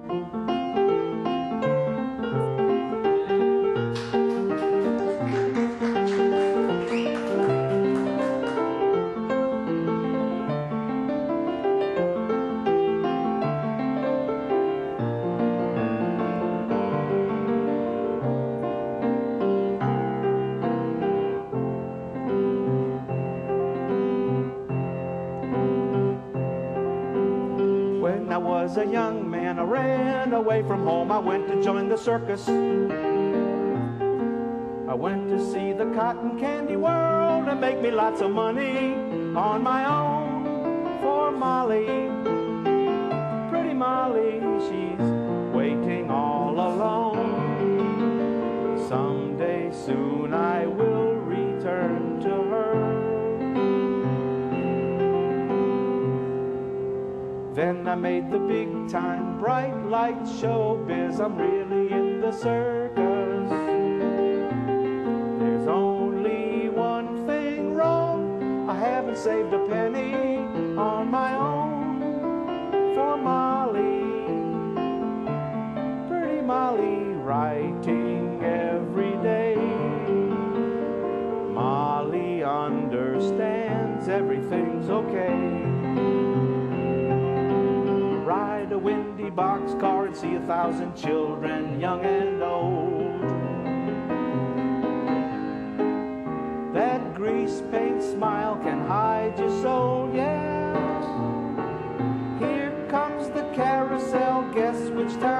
When I was a young man, I ran away from home. I went to join the circus. I went to see the cotton candy world and make me lots of money on my own. For Molly, pretty Molly, she's waiting all alone. Someday soon I will return to her. Then I made the big time bright light showbiz. I'm really in the circus. There's only one thing wrong. I haven't saved a penny on my own. For Molly, pretty Molly, writing every day. Molly understands everything's okay. Ride a windy boxcar and see 1,000 children, young and old. That grease paint smile can hide your soul, yeah. Here comes the carousel, guess which town